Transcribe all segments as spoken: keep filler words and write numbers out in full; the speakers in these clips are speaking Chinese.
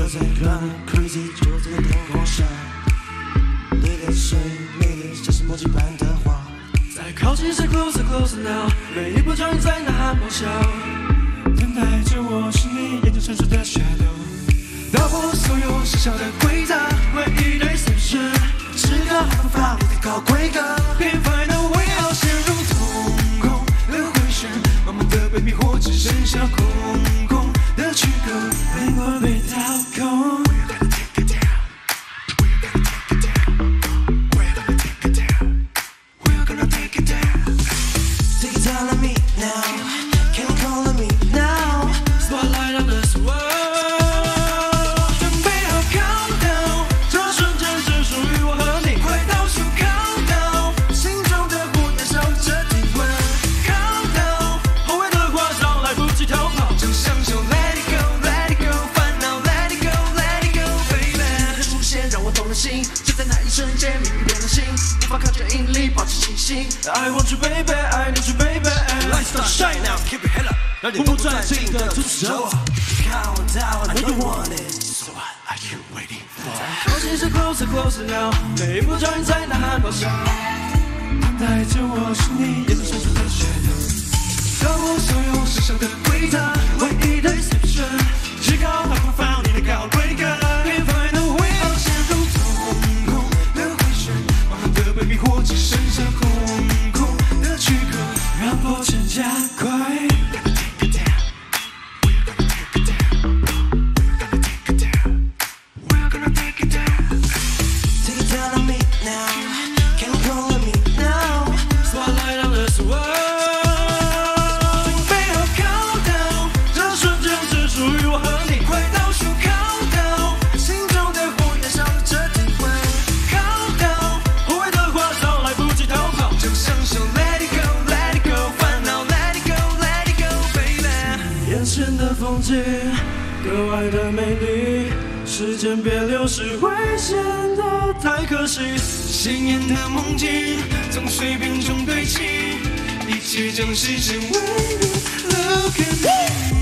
就在 run crazy， 就在灯光下，对脸水美像是默契般的话。 再靠近些 closer closer now， 每一步脚印在呐喊咆哮，等待着我是你眼中闪烁的 shadow， 打破所有小小的规则，唯一的 exception， 是个很法律的高规格， 平凡的我也要陷入瞳孔的回旋，慢慢的被迷惑，只剩下空空的躯壳，灵魂被掏空。I want you baby, I need you baby. Lights don't shine now, keep your head up. 让你不专心的突视着我。看我到 I know you want it. So what are you waiting for? 靠近些 closer closer now， 每一步脚印在呐喊咆哮，等待着我是你眼中闪烁的 shadow， 打破所有世上的规则，唯一的 exception， 至高到不放你的高规格，平凡的我也要陷入瞳孔的回旋，慢慢的被迷惑，只剩下空空的躯壳，让破尘加快。格外的美丽，时间别流逝，会显得太可惜。鲜艳的梦境从水平中堆砌，一切将实现为你。Look at me。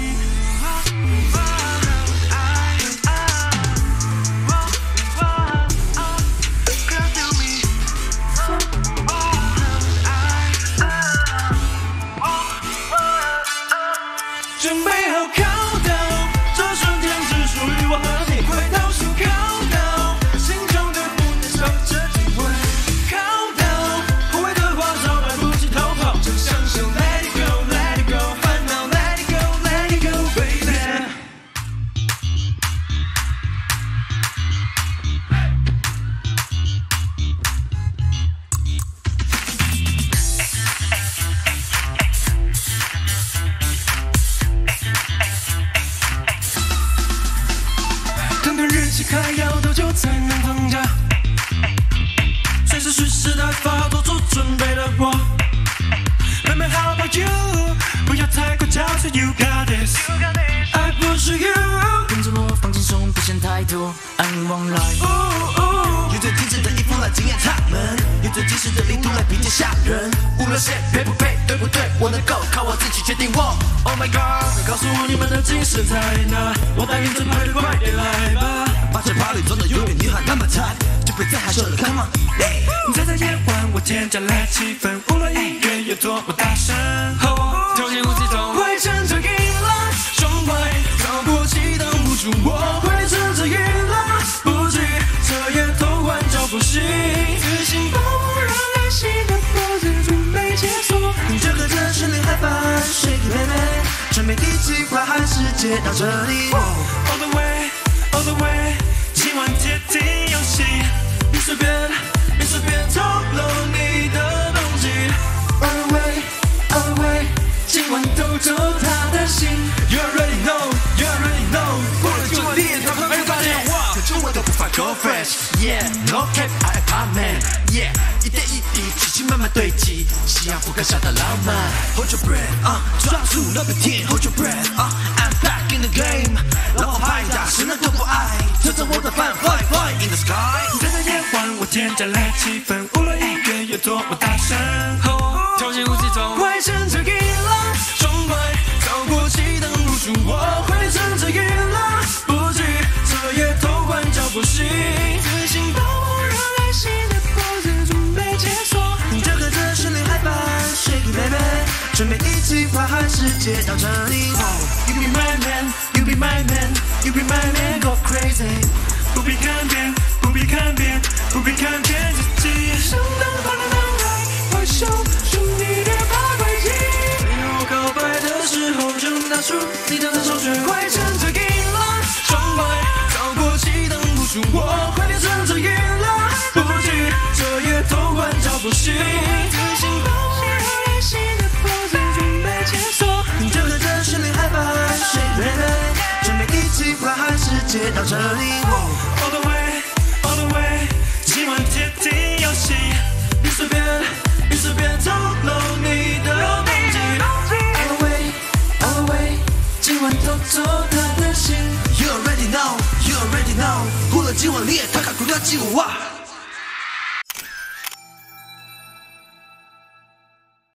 准备好靠到，这瞬间只属于我和你。快倒数靠到，心中的火焰烧着体温。靠到，后悔的话早来不及逃跑，就享受 Let it go, Let it go， 烦恼 Let it go, Let it go, baby。还要多久才能放假？随时蓄势待发，做出准备的我。妹妹 How about you？ 不要太过挑剔 ，You got this。I push you。 跟着我放轻松，不想太多，爱你往来。 用最精致的衣服来惊艳他们，用最及时的力度来逼近吓人。无论谁配不配，对不对，我能够靠我自己决定我。Oh my god！ 告诉我你们的精神在哪？我带领着派对，快点来吧！ 发现趴里装的永远女孩那么惨，就别再害羞了 ，Come on！ 在这夜晚，我添加了气氛，无论音乐有多么大声，和我跳进无极中，会趁着赢了，双拐高过气挡不住我，会趁着赢了，不惧彻夜偷换找不醒，自信保护让内心的波折准备解锁， 就和这旋律嗨翻，水滴妹妹，准备第几块海世界到这里。 All the way, all the way， 今晚铁定游戏，你随便，你随便透露你的动机。All the way, all the way， 今晚偷走他的心。You already know, you already know， 过了就烈，他们没发现我。 可是我的步伐 go fresh，yeah，no cap I am man，yeah， 一点一滴激情慢慢堆积，夕阳不可笑的浪漫。Hold your breath， 啊、uh, ，抓住那片天 ，Hold your breath， 啊、uh, ，I'm back in the game， 让我拍打，谁人都不爱，推着我的帆 ，fly fly in the sky。 在这夜晚，我添加了气氛，无论音乐有多么大声，和我跳进雾气中，会趁着赢了，双拐高过气挡不住我，会趁着赢了，不惧彻夜海世界到这里。You be my man, you be my man, you be my man, go crazy。不必看遍，不必看遍，不必看见自己。想当花的男孩，坏笑是你的八卦镜。没有告白的时候，就拿出你的手诀，快趁着赢了，爽快高过期，等不住我，快点趁着赢了，不急，这夜偷换脚步行。自信包袱和任性的 pose 准备解锁，就在这旋律嗨吧，谁对对，准备一起花海世界到这里。All the way, all the way， 今晚铁定游戏，别随便，别随便透露你的动机。All the way, all the way， 今晚偷走他的心。You already know, you already know， 过了今晚烈，他卡苦掉激我哇。